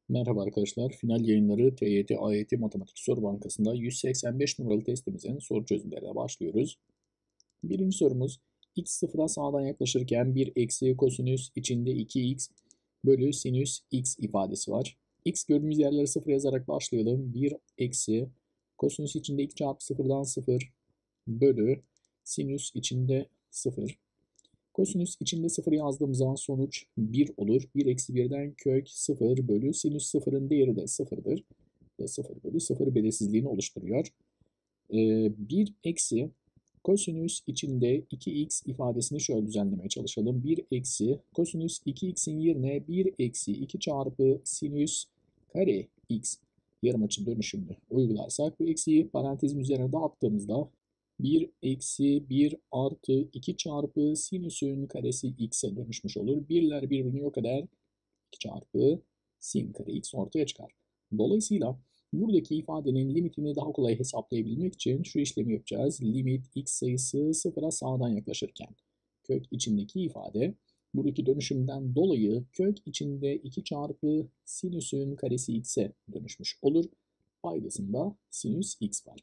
Merhaba arkadaşlar. Final yayınları TYT AYT Matematik Soru Bankası'nda 185 numaralı testimizin soru çözümlerine başlıyoruz. Birinci sorumuz x sıfıra sağdan yaklaşırken 1 eksi kosinüs içinde 2x bölü sinüs x ifadesi var. X gördüğümüz yerlere 0 yazarak başlayalım. 1 eksi kosinüs içinde 2 çarpı 0'dan 0 bölü sinüs içinde 0. Kosinüs içinde 0 yazdığım zaman sonuç 1 olur. 1 eksi 1'den kök 0 bölü sinüs 0'ın değeri de 0'dır. 0 bölü 0 belirsizliğini oluşturuyor. 1 eksi kosinüs içinde 2x ifadesini şöyle düzenlemeye çalışalım. 1 eksi kosinüs 2x'in yerine 1 eksi 2 çarpı sinüs kare x yarıçı dönüşümünü uygularsak bu eksiyi parantezin üzerine dağıttığımızda 1 eksi 1 artı 2 çarpı sinüsün karesi x'e dönüşmüş olur. Birler birbirini yok eder. 2 çarpı sin kare x ortaya çıkar. Dolayısıyla buradaki ifadenin limitini daha kolay hesaplayabilmek için şu işlemi yapacağız. Limit x sayısı sıfıra sağdan yaklaşırken. Kök içindeki ifade buradaki dönüşümden dolayı kök içinde 2 çarpı sinüsün karesi x'e dönüşmüş olur. Paydasında sinüs x var.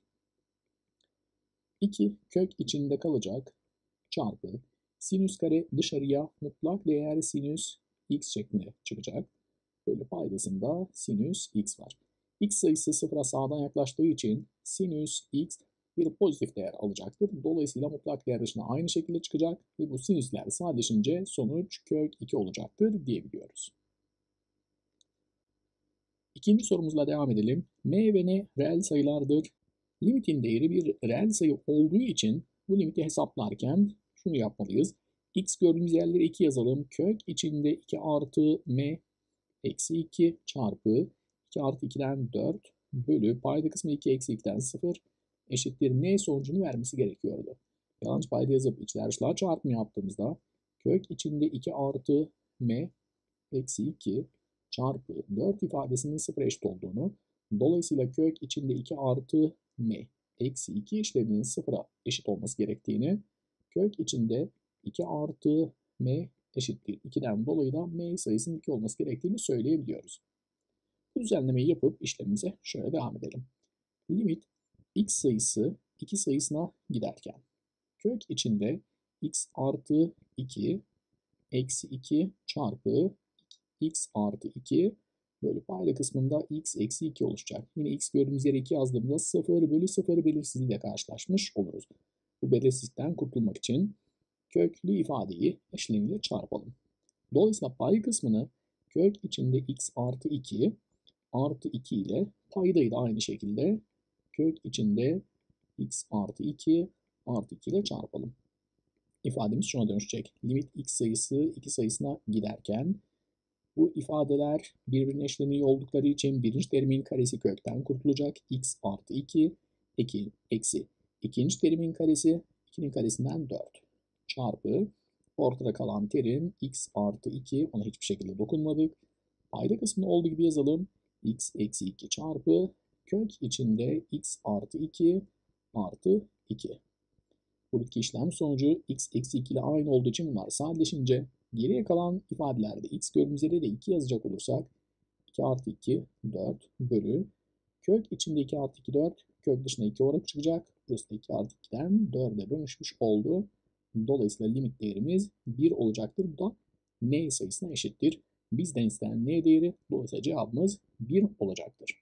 2 kök içinde kalacak çarpı sinüs kare dışarıya mutlak değer sinüs x şeklinde çıkacak. Böyle paydasında sinüs x var. X sayısı sıfıra sağdan yaklaştığı için sinüs x bir pozitif değer alacaktır. Dolayısıyla mutlak değer dışına aynı şekilde çıkacak ve bu sinüsler sadeleşince sonuç kök 2 olacaktır diyebiliyoruz. İkinci sorumuzla devam edelim. M ve N reel sayılardır. Limitin değeri bir reel sayı olduğu için bu limiti hesaplarken şunu yapmalıyız. X gördüğümüz yerlere 2 yazalım. Kök içinde 2 artı M eksi 2 çarpı 2 artı 2'den 4 bölü payda kısmı 2 eksi 2'den 0 eşittir N sonucunu vermesi gerekiyordu. Yanlış payda yazıp içler dışlar çarpımı yaptığımızda kök içinde 2 artı M eksi 2 çarpı 4 ifadesinin 0 eşit olduğunu, dolayısıyla kök içinde 2 artı m eksi 2 işleminin 0'a eşit olması gerektiğini, kök içinde 2 artı m eşittir 2'den dolayı da m sayısının 2 olması gerektiğini söyleyebiliyoruz. Bu düzenlemeyi yapıp işlemimize şöyle devam edelim. Limit x sayısı 2 sayısına giderken kök içinde x artı 2 eksi 2 çarpı x artı 2 bölü payda kısmında x eksi 2 oluşacak. Yine x gördüğümüz yere 2 yazdığımda 0 bölü 0 belirsizliğiyle karşılaşmış oluruz. Bu belirsizlikten kurtulmak için köklü ifadeyi eşleniyle çarpalım. Dolayısıyla pay kısmını kök içinde x artı 2 artı 2 ile paydayı da aynı şekilde kök içinde x artı 2 artı 2 ile çarpalım. İfademiz şuna dönüşecek. Limit x sayısı 2 sayısına giderken bu ifadeler birbirine eşleniyor oldukları için birinci terimin karesi kökten kurtulacak. X artı 2 eksi ikinci terimin karesi 2'nin karesinden 4 çarpı ortada kalan terim x artı 2, ona hiçbir şekilde dokunmadık. Payda kısmını olduğu gibi yazalım. X eksi 2 çarpı kök içinde x artı 2 artı 2. Buradaki işlem sonucu x eksi 2 ile aynı olduğu için bunlar sadeleşince geriye kalan ifadelerde x gördüğümüz yere de 2 yazacak olursak 2 artı 2 4 bölü kök içinde 2 artı 2 4 kök dışına 2 olarak çıkacak. Burası da 2 artı 2'den 4'e dönüşmüş oldu. Dolayısıyla limit değerimiz 1 olacaktır. Bu da n sayısına eşittir. Bizden istenen n değeri, dolayısıyla cevabımız 1 olacaktır.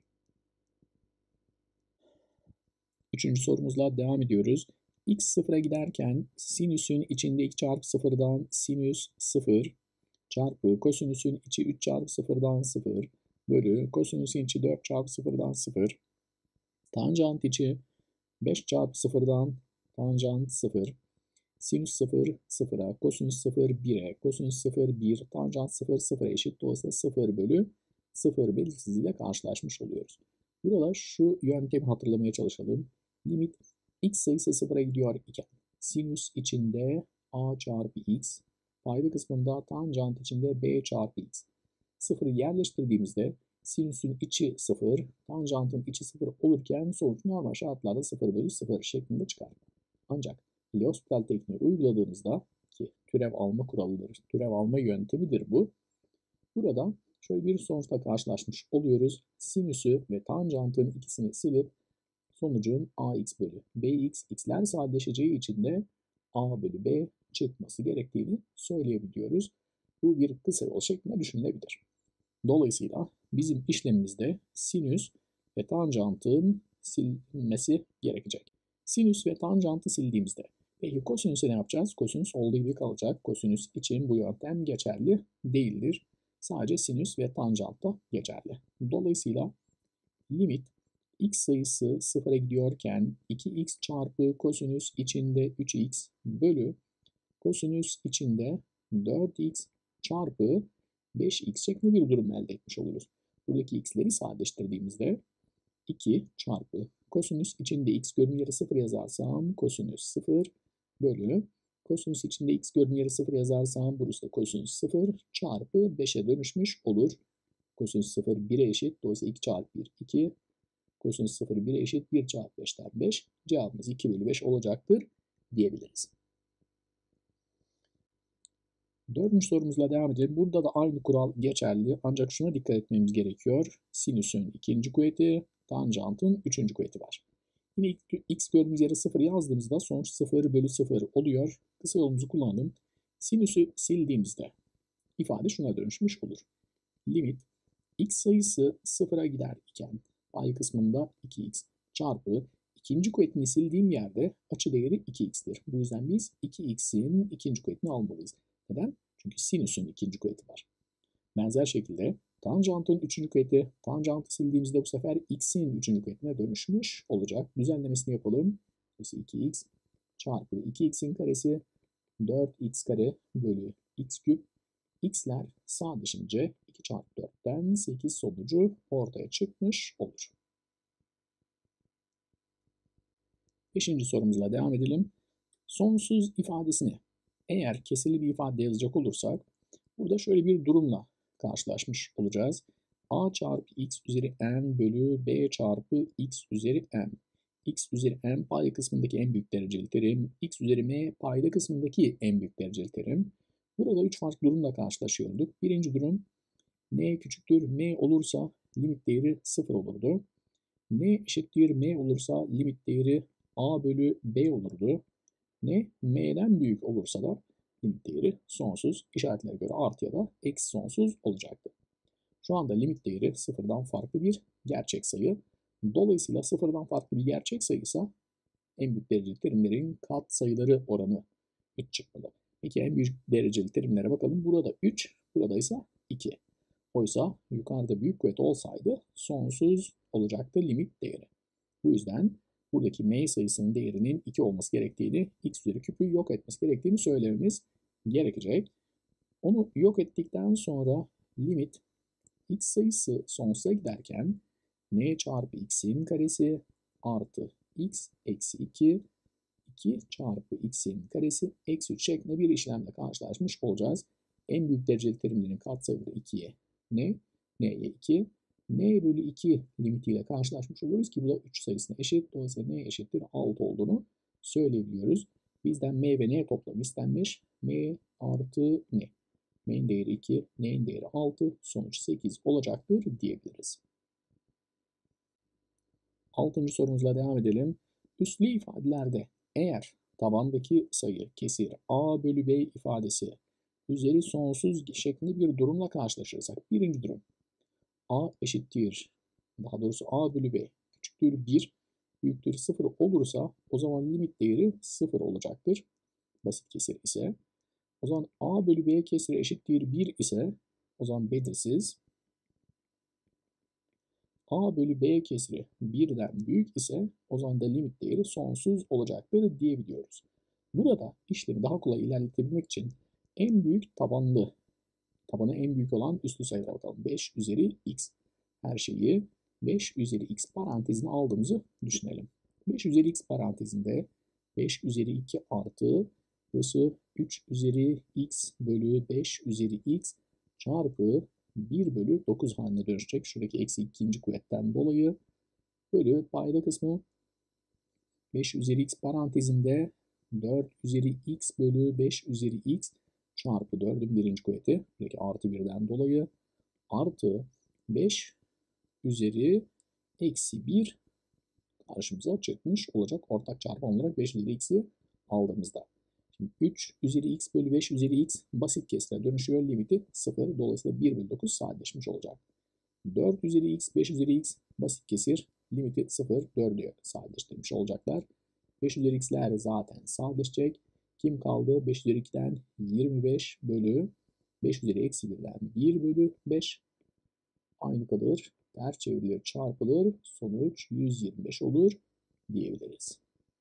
Üçüncü sorumuzla devam ediyoruz. X sıfıra giderken sinüsün içinde 2 çarpı 0'dan sinüs 0 çarpı kosinüsün içi 3 çarpı 0'dan 0 bölü kosinüsün içi 4 çarpı 0'dan 0 tanjant içi 5 çarpı 0'dan tanjant 0 sinüs 0 0'a kosinüs 0 1'e kosinüs 0 1 tanjant 0 0'a eşit, dolayısıyla 0 bölü 0 belirsizliğiyle karşılaşmış oluyoruz. Burada şu yöntemi hatırlamaya çalışalım. Limit x sayısı 0'a gidiyor iken sinüs içinde a çarpı x, payda kısmında tanjant içinde b çarpı x. 0'ı yerleştirdiğimizde sinüsün içi 0, tanjantın içi 0 olurken sonuç normal şartlarda 0 bölü 0 şeklinde çıkar. Ancak L'Hospital tekniği uyguladığımızda, ki türev alma kuralıdır, türev alma yöntemidir bu. Burada şöyle bir sonuçla karşılaşmış oluyoruz. Sinüsü ve tanjantın ikisini silip sonucun ax bölü bx, x'ler sadeleşeceği için de a bölü b çıkması gerektiğini söyleyebiliyoruz. Bu bir kısa yol şeklinde düşünülebilir. Dolayısıyla bizim işlemimizde sinüs ve tanjantın silinmesi gerekecek. Sinüs ve tanjantı sildiğimizde peki kosinüse ne yapacağız? Kosinüs olduğu gibi kalacak. Kosinüs için bu yöntem geçerli değildir. Sadece sinüs ve tanjantta geçerli. Dolayısıyla limit x sayısı sıfıra gidiyorken 2x çarpı kosinüs içinde 3x bölü kosinüs içinde 4x çarpı 5x şeklinde bir durum elde etmiş oluruz. Buradaki x'leri sadeleştirdiğimizde 2 çarpı kosinüs içinde x görünüm yeri 0 yazarsam kosinüs 0 bölü kosinüs içinde x görünüm yeri 0 yazarsam burası da kosinüs 0 çarpı 5'e dönüşmüş olur. Kosinüs 0 1'e eşit. Dolayısıyla 2 çarpı 1 2. Kosinüs 0 1'e eşit. 1 çarpı 5'ten 5. Cevabımız 2 bölü 5 olacaktır diyebiliriz. Dördüncü sorumuzla devam edelim. Burada da aynı kural geçerli. Ancak şuna dikkat etmemiz gerekiyor. Sinüsün ikinci kuvveti, tanjantın üçüncü kuvveti var. Yine x gördüğümüz yere 0 yazdığımızda sonuç 0 bölü 0 oluyor. Kısa yolumuzu kullanalım. Sinüsü sildiğimizde ifade şuna dönüşmüş olur. Limit x sayısı 0'a gider iken pay kısmında 2x çarpı ikinci kuvvetini sildiğim yerde açı değeri 2x'tir. Bu yüzden biz 2x'in ikinci kuvvetini almalıyız. Neden? Çünkü sinüsün ikinci kuvveti var. Benzer şekilde tanjantın üçüncü kuvveti, tanjantı sildiğimizde bu sefer x'in üçüncü kuvvetine dönüşmüş olacak. Düzenlemesini yapalım. Burası 2x çarpı 2x'in karesi 4x kare bölü x küp. X'ler sadeleşince 2 çarpı 4'ten 8 sonucu ortaya çıkmış olur. Beşinci sorumuzla devam edelim. Sonsuz ifadesini eğer kesirli bir ifade yazacak olursak burada şöyle bir durumla karşılaşmış olacağız. A çarpı x üzeri n bölü b çarpı x üzeri m. X üzeri m payda kısmındaki en büyük dereceli terim, x üzeri m payda kısmındaki en büyük dereceli terim. Burada 3 farklı durumla karşılaşıyorduk. Birinci durum n küçüktür m olursa limit değeri 0 olurdu. N eşittir m olursa limit değeri a bölü b olurdu. N m'den büyük olursa da limit değeri sonsuz, işaretlere göre artı ya da eksi sonsuz olacaktı. Şu anda limit değeri sıfırdan farklı bir gerçek sayı. Dolayısıyla sıfırdan farklı bir gerçek sayıysa en büyük dereceli terimlerin katsayıları oranı 3 çıkmalı. Peki en büyük dereceli terimlere bakalım. Burada 3, burada ise 2. Oysa yukarıda büyük kuvvet olsaydı sonsuz olacaktı limit değeri. Bu yüzden buradaki m sayısının değerinin 2 olması gerektiğini, x üzeri küpü yok etmesi gerektiğini söylememiz gerekecek. Onu yok ettikten sonra limit x sayısı sonsuza giderken n çarpı x'in karesi artı x eksi 2, 2 çarpı x'in karesi eksi 3 şeklinde bir işlemle karşılaşmış olacağız. En büyük dereceli terimlerin katsayıları 2'ye n, n'ye 2, n bölü 2 limitiyle karşılaşmış oluruz ki bu da 3 sayısına eşit. Dolayısıyla n eşittir 6 olduğunu söyleyebiliyoruz. Bizden m ve n toplamı istenmiş. m artı n. M'nin değeri 2, n'nin değeri 6, sonuç 8 olacaktır diyebiliriz. 6. sorumuzla devam edelim. Üslü ifadelerde eğer tabandaki sayı kesir a bölü b ifadesi üzeri sonsuz şeklinde bir durumla karşılaşırsak, birinci durum a eşittir, daha doğrusu a bölü b küçüktür 1, büyüktür 0 olursa o zaman limit değeri 0 olacaktır. Basit kesir ise. O zaman a bölü b kesiri eşittir 1 ise o zaman belirsiz. A bölü B kesiri 1'den büyük ise o zaman da limit değeri sonsuz olacaktır diyebiliyoruz. Burada işlemi daha kolay ilerletebilmek için en büyük tabanı en büyük olan üslü sayılara bakalım. 5 üzeri x. Her şeyi 5 üzeri x parantezine aldığımızı düşünelim. 5 üzeri x parantezinde 5 üzeri 2 artı burası 3 üzeri x bölü 5 üzeri x çarpı 1 bölü 9 haline dönüşecek. Şuradaki eksi ikinci kuvvetten dolayı bölü payda kısmı 5 üzeri x parantezinde 4 üzeri x bölü 5 üzeri x çarpı 4'ün birinci kuvveti. Buradaki artı 1'den dolayı artı 5 üzeri eksi 1 karşımıza çıkmış olacak. Ortak çarpan olarak 5 üzeri x'i aldığımızda. Şimdi 3 üzeri x bölü 5 üzeri x basit kesire dönüşüyor. Limiti 0. Dolayısıyla 1 bölü 9 sadeleşmiş olacak. 4 üzeri x, 5 üzeri x basit kesir. Limiti 0, 4'ü sadeleştirmiş olacaklar. 5 üzeri x'ler zaten sadeleşecek. Kim kaldı? 5 üzeri 2'den 25 bölü 5 üzeri eksi 1'den 1 bölü 5 aynı kalır. Ters çevrilir, çarpılır. Sonuç 125 olur diyebiliriz.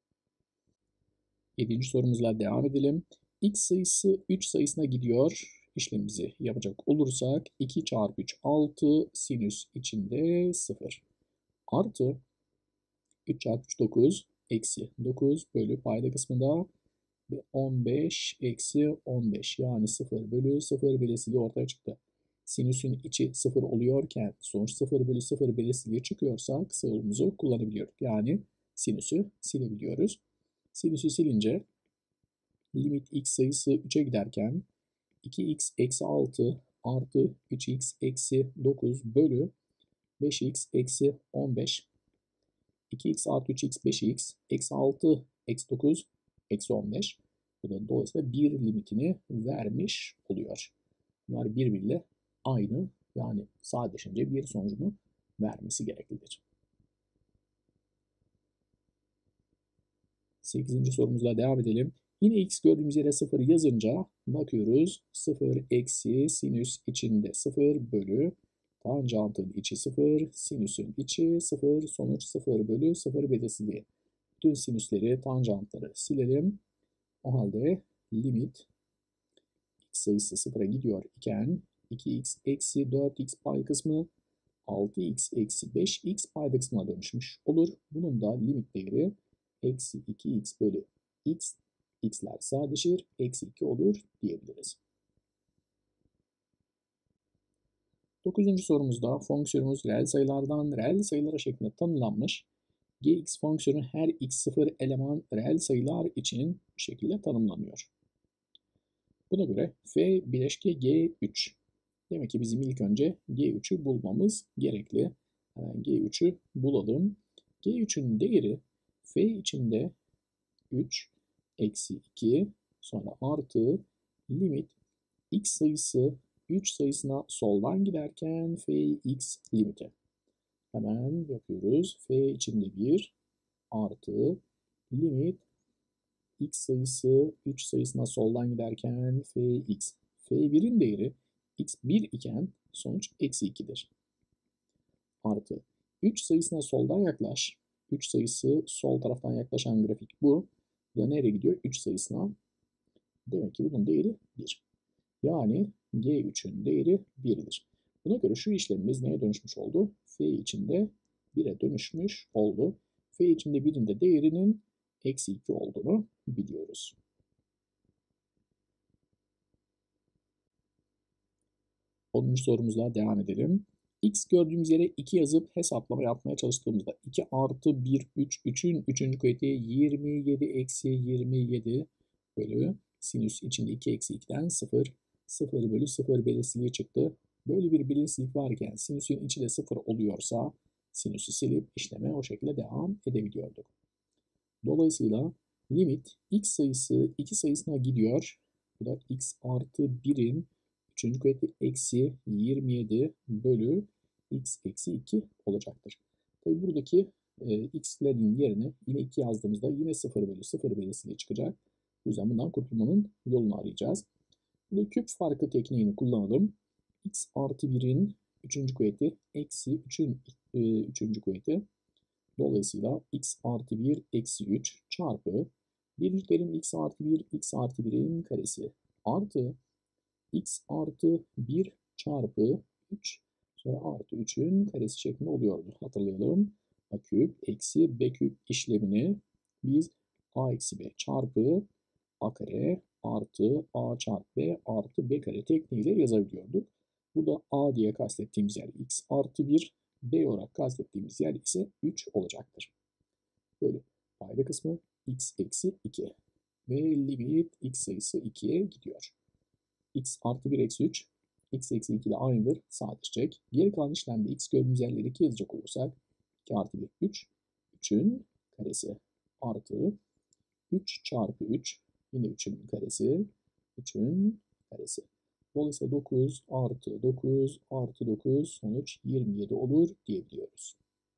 7. sorumuzla devam edelim. X sayısı 3 sayısına gidiyor. İşlemimizi yapacak olursak 2 çarpı 3 6 sinüs içinde 0 artı 3 çarpı 3 9 eksi 9 bölü payda kısmında 15 eksi 15 yani 0 bölü 0 belirsizliği ortaya çıktı. Sinüsün içi 0 oluyorken sonuç 0 bölü 0 belirsizliği çıkıyorsa kısa yolumuzu kullanabiliyoruz. Yani sinüsü silebiliyoruz. Sinüsü silince limit x sayısı 3'e giderken 2x eksi 6 artı 3x eksi 9 bölü 5x eksi 15 2x artı 3x 5x eksi 6 eksi 9 eksi 15 bu da dolayısıyla 1 limitini vermiş oluyor. Bunlar birbiriyle aynı yani sadeleşince bir sonucunu vermesi gereklidir. 8. sorumuzla devam edelim. Yine x gördüğümüz yere 0 yazınca bakıyoruz. 0 eksi sinüs içinde 0 bölü tanjantın içi 0, sinüsün içi 0, sonuç 0 bölü 0 belirsizliği. Bütün sinüsleri, tanjantları silelim. O halde limit x sayısı 0'a gidiyor iken 2x eksi 4x pay kısmı 6x eksi 5x payda kısmına dönüşmüş olur. Bunun da limit değeri eksi 2x bölü x, x'ler sadeleşir, eksi 2 olur diyebiliriz. 9. sorumuzda fonksiyonumuz reel sayılardan reel sayılara şeklinde tanımlanmış. Gx fonksiyonu her x0 eleman reel sayılar için bu şekilde tanımlanıyor. Buna göre f bileşke g3. Demek ki bizim ilk önce g3'ü bulmamız gerekli. Hemen g3'ü bulalım. g3'ün değeri f içinde 3 eksi 2 sonra artı limit x sayısı 3 sayısına soldan giderken fx limiti. Hemen yapıyoruz. F içinde 1 artı limit x sayısı 3 sayısına soldan giderken fx. f1'in değeri x1 iken sonuç eksi 2'dir. Artı 3 sayısına soldan yaklaş. 3 sayısı sol taraftan yaklaşan grafik bu. Bu da nereye gidiyor? 3 sayısına. Demek ki bunun değeri 1. Yani G3'ün değeri 1'dir. Buna göre şu işlemimiz neye dönüşmüş oldu? F içinde 1'e dönüşmüş oldu. F içinde 1'in de değerinin eksi 2 olduğunu biliyoruz. Onuncu sorumuzla devam edelim. X gördüğümüz yere 2 yazıp hesaplama yapmaya çalıştığımızda 2 artı 1, 3, 3'ün 3. kuvveti 27 eksi 27 bölü sinüs içinde 2 eksi 2'den 0, 0 bölü 0 belirsizliği çıktı. Böyle bir belirsizlik varken sinüsün içi de 0 oluyorsa sinüsü silip işleme o şekilde devam edebiliyorduk. Dolayısıyla limit x sayısı 2 sayısına gidiyor. Bu da x artı 1'in 3. kuvveti eksi 27 bölü x eksi 2 olacaktır. Tabi buradaki x'lerin yerine yine 2 yazdığımızda yine 0 bölü 0 belirsizliği çıkacak. O yüzden bundan kurtulmanın yolunu arayacağız. Burada küp farkı tekniğini kullanalım. X artı 1'in 3. kuvveti eksi 3'ün 3. kuvveti. Dolayısıyla x artı 1 eksi 3 çarpı birinci terim x artı 1 x artı 1'in karesi artı x artı 1 çarpı 3 sonra artı 3'ün karesi şeklinde oluyordu. Hatırlayalım. A küp eksi b küp işlemini biz a eksi b çarpı a kare artı a çarpı b artı b kare tekniğiyle yazabiliyorduk. Burada a diye kastettiğimiz yer x artı 1, b olarak kastettiğimiz yer ise 3 olacaktır. Böyle payda kısmı x eksi 2 ve limit x sayısı 2'ye gidiyor. X artı 1 eksi 3 x eksi 2 de aynıdır. Sadeleşecek. Geri kalan işlemde x gördüğümüz yerleri 2 yazacak olursak 2 artı 1 3. 3'ün karesi artı 3 çarpı 3. Yine 3'ün karesi. 3'ün karesi. Dolayısıyla 9 artı 9 artı 9 sonuç 27 olur diyebiliyoruz.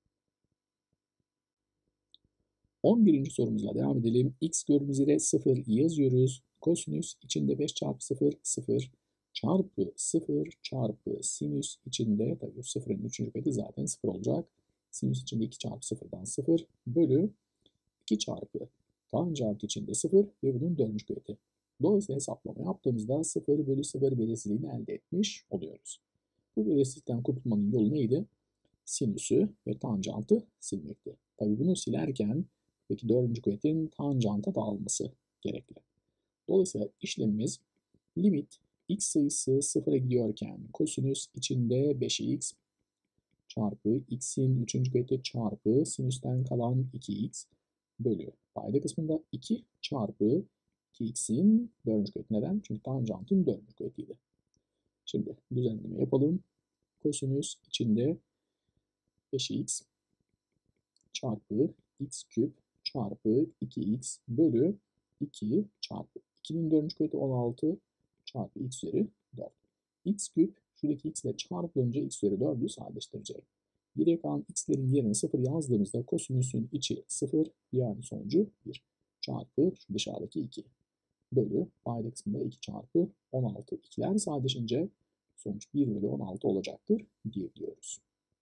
11. sorumuzla devam edelim. X gördüğümüz yere 0 yazıyoruz. Kosinüs içinde 5 çarpı 0 0 çarpı 0 çarpı sinüs içinde, tabii 0'ın 3. kuvveti zaten 0 olacak. Sinüs içinde 2 çarpı 0'dan 0 bölü 2 çarpı tanjant içinde 0 ve bunun 4. kuvveti. Dolayısıyla hesaplama yaptığımızda 0 bölü 0 belirsizliğini elde etmiş oluyoruz. Bu belirsizlikten kurtulmanın yolu neydi? Sinüsü ve tanjantı silmekti. Tabii bunu silerken peki 4. kuvvetin tanjanta dağılması gerekli. Dolayısıyla işlemimiz limit x sayısı 0'a gidiyorken kosinüs içinde 5x çarpı x'in 3. kuvveti çarpı sinüsten kalan 2x bölü payda kısmında 2 çarpı 2x'in 4. kuvveti. Neden? Çünkü tanjantın 4. kuvvetiydi. Şimdi düzenleme yapalım. Kosinüs içinde 5x çarpı x küp çarpı 2x bölü 2 çarpı 2'nin 4. kuvveti 16 çarpı x üzeri 4. X küp şuradaki x ile çarpılınca x üzeri 4'ü sadeleştirecek. Geriye kalan x'lerin yerine 0 yazdığımızda kosinüsün içi 0 yani sonucu 1 çarpı şu dışarıdaki 2 bölü payda kısmında 2 çarpı 16. 2'ler sadeleşince sonuç 1 bölü 16 olacaktır diyebiliyoruz.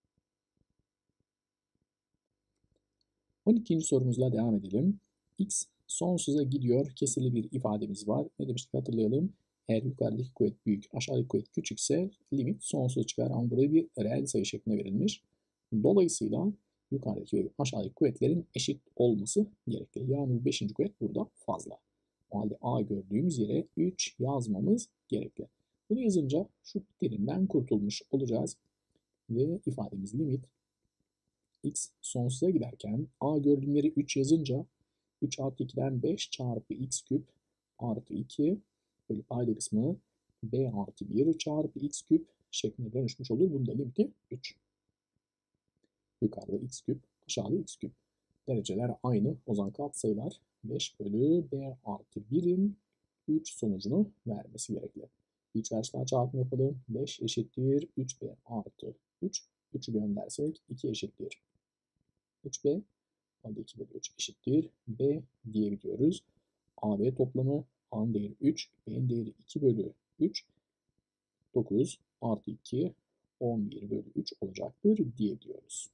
12. sorumuzla devam edelim. X sonsuza gidiyor kesirli bir ifademiz var. Ne demiştik hatırlayalım. Eğer yukarıdaki kuvvet büyük, aşağıdaki kuvvet küçükse limit sonsuza çıkar. Ama burada bir reel sayı şeklinde verilmiş. Dolayısıyla yukarıdaki ve aşağıdaki kuvvetlerin eşit olması gerekli. Yani bu 5. kuvvet burada fazla. O halde A gördüğümüz yere 3 yazmamız gerekli. Bunu yazınca şu terimden kurtulmuş olacağız. Ve ifademiz limit x sonsuza giderken a gördüğüm yere 3 yazınca 3 artı 2'den 5 çarpı x küp artı 2 bölü payda kısmı b artı 1 çarpı x küp şeklinde dönüşmüş olur. Bunun da limiti 3. Yukarıda x küp, aşağıda x küp. Dereceler aynı. O zaman katsayılar 5 bölü b artı 1'in 3 sonucunu vermesi gerekli. İç karşılığa çarpım yapalım. 5 eşittir 3b artı 3. 3'ü göndersek 2 eşittir 3b. Halde 2 bölü 3 eşittir b diyebiliyoruz. A, B toplamı A'nın değeri 3, B'nin değeri 2 bölü 3, 9 artı 2, 11 bölü 3 olacaktır diyebiliyoruz.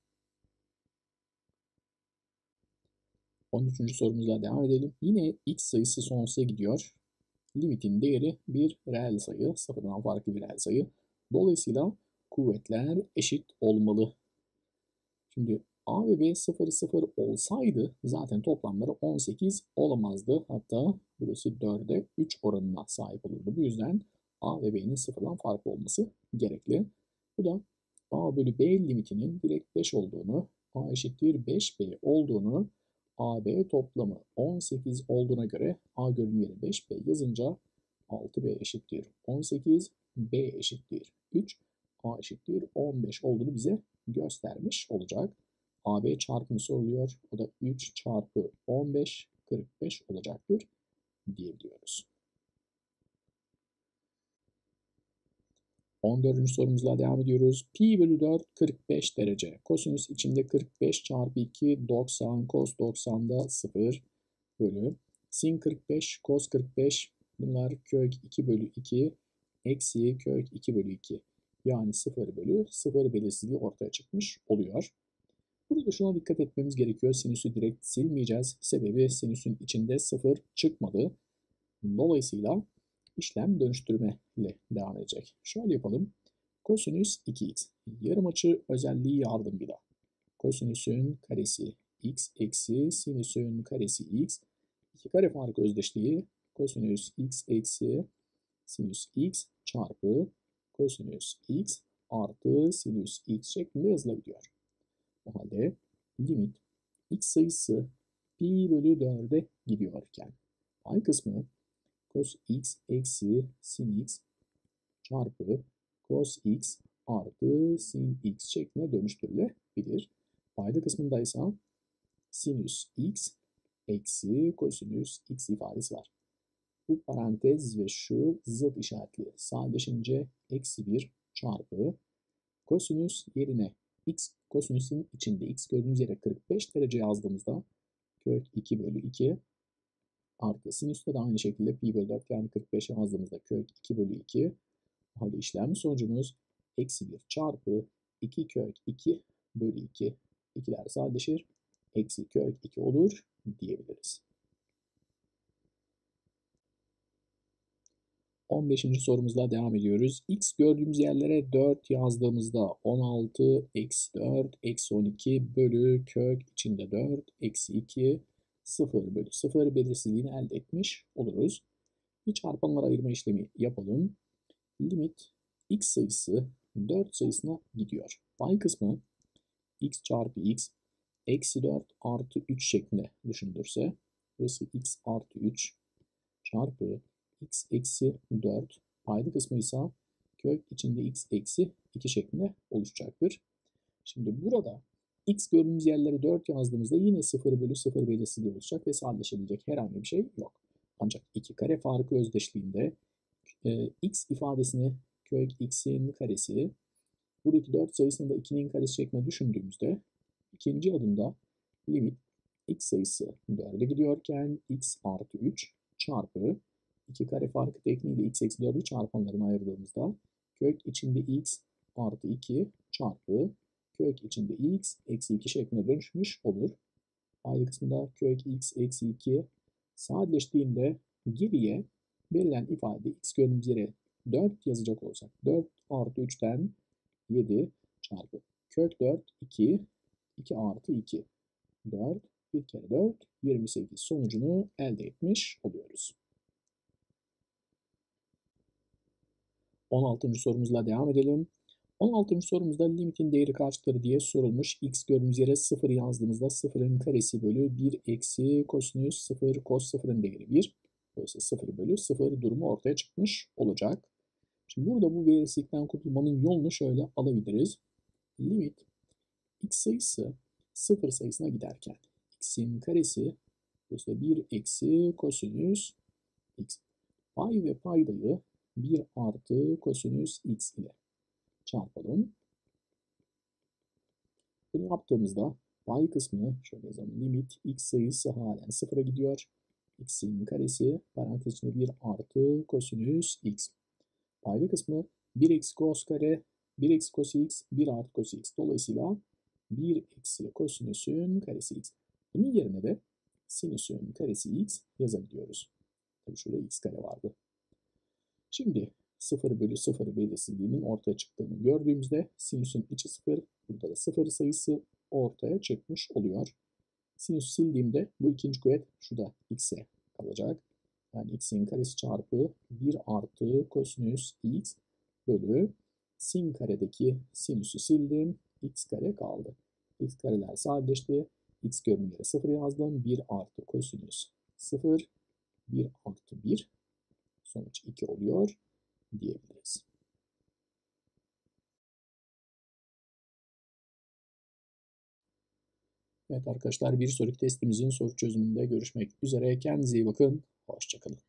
13. sorumuzla devam edelim. Yine x sayısı sonsuza gidiyor. Limitin değeri bir reel sayı, sıfırdan farklı bir reel sayı. Dolayısıyla kuvvetler eşit olmalı. Şimdi A ve B 0 0 olsaydı zaten toplamları 18 olamazdı. Hatta burası 4'e 3 oranına sahip olurdu. Bu yüzden A ve B'nin sıfırdan farklı olması gerekli. Bu da A bölü B limitinin direkt 5 olduğunu, A eşittir 5B olduğunu, AB toplamı 18 olduğuna göre A gördüğüm yere 5B yazınca 6B eşittir 18, B eşittir 3, A eşittir 15 olduğunu bize göstermiş olacak. AB çarpımı soruluyor. O da 3 çarpı 15, 45 olacaktır diyebiliyoruz. 14. sorumuzla devam ediyoruz. Pi bölü 4 45 derece. Kosinüs içinde 45 çarpı 2 90. Kos 90'da 0 bölü. Sin 45, kos 45. Bunlar kök 2 bölü 2 eksi kök 2 bölü 2. Yani 0 bölü 0 belirsizliği ortaya çıkmış oluyor. Burada şuna dikkat etmemiz gerekiyor. Sinüsü direkt silmeyeceğiz. Sebebi sinüsün içinde 0 çıkmadı. Dolayısıyla işlem dönüştürme ile devam edecek. Şöyle yapalım. Kosinüs 2x. Yarım açı özelliği yardımıyla. Kosinüsün karesi x eksi sinüsün karesi x. İki kare farkı özdeşliği kosinüs x eksi sinüs x çarpı kosinüs x artı sinüs x şeklinde yazılabiliyor. O halde limit x sayısı pi bölü 4'e gidiyorken pay kısmı cos x eksi sin x çarpı cos x artı sin x şeklinde dönüştürülebilir. Payda kısmında ise sinüs x eksi kosinüs x ifadesi var. Bu parantez ve şu zıt işaretli sadeleşince eksi 1 çarpı kosinüs yerine x kosinüsün içinde x gördüğümüz yere 45 derece yazdığımızda kök 2 bölü 2 artı sinüste de aynı şekilde pi bölü 4 yani 45 yazdığımızda kök 2 bölü 2. O halde işlem sonucumuz eksi 1 çarpı 2 kök 2 bölü 2. İkiler sadeleşir. Eksi kök 2 olur diyebiliriz. 15. sorumuzla devam ediyoruz. X gördüğümüz yerlere 4 yazdığımızda 16 eksi 4 eksi 12 bölü kök içinde 4 eksi 2 0 bölü 0 belirsizliğini elde etmiş oluruz. Bir çarpanlara ayırma işlemi yapalım. Limit x sayısı 4 sayısına gidiyor. Pay kısmı x çarpı x eksi 4 artı 3 şeklinde düşünülürse burası x artı 3 çarpı x eksi 4 payda kısmı ise kök içinde x eksi 2 şeklinde oluşacaktır. Şimdi burada x gördüğümüz yerlere 4 yazdığımızda yine 0 bölü 0 belirsizliği olacak ve sadeleşebilecek herhangi bir şey yok. Ancak iki kare farkı özdeşliğinde x ifadesini kök x'in karesi buradaki 4 sayısını da 2'nin karesi şeklinde düşündüğümüzde ikinci adımda limit x sayısı 4'e gidiyorken x artı 3 çarpı 2 kare farkı tekniğiyle x eksi 4'ü çarpanlarına ayırdığımızda kök içinde x artı 2 çarpı kök içinde x eksi 2 şeklinde dönüşmüş olur. Payda kısmında kök x eksi 2 sadeleştiğinde geriye verilen ifade x gördüğümüz yere 4 yazacak olsak 4 artı 3'ten 7 çarpı kök 4 2 2 artı 2 4 1 kere 4 28 sonucunu elde etmiş oluyoruz. 16. sorumuzla devam edelim. 16. sorumuzda limitin değeri kaçtır diye sorulmuş. X gördüğümüz yere 0 yazdığımızda 0'ın karesi bölü 1 eksi kosinüs 0 cos 0'ın değeri 1. Dolayısıyla 0 bölü 0 durumu ortaya çıkmış olacak. Şimdi burada bu belirsizlikten kurtulmanın yolunu şöyle alabiliriz. Limit x sayısı 0 sayısına giderken x'in karesi dolayısıyla 1 eksi kosinüs x. Pay ve paydayı 1 artı kosinüs x ile çarpalım. Bunu yaptığımızda pay kısmını şöyle yazalım. Limit x sayısı halen 0'a gidiyor. X'in karesi parantez içinde 1 artı kosinüs x. Payda kısmı 1 eksi cos kare 1 eksi cos x 1 artı cos x. Dolayısıyla 1 eksi kosinüsün karesi x. Bunun yerine de sinüsün karesi x yazabiliyoruz. Tabii şurada x kare vardı. Şimdi 0 bölü 0 belirsizliğinin ortaya çıktığını gördüğümüzde sinüsün içi 0, burada da 0 sayısı ortaya çıkmış oluyor. Sinüs sildiğimde bu ikinci kuvvet şurada x'e kalacak. Yani x'in karesi çarpı 1 artı kosinüs x bölü sin karedeki sinüsü sildim. X kare kaldı. X kareler sadeleşti. X gördüğüm yere 0 yazdım. 1 artı kosinüs 0, 1 artı 1 sonuç 2 oluyor diyebiliriz. Evet arkadaşlar, bir sonraki testimizin soru çözümünde görüşmek üzere. Kendinize iyi bakın. Hoşça kalın.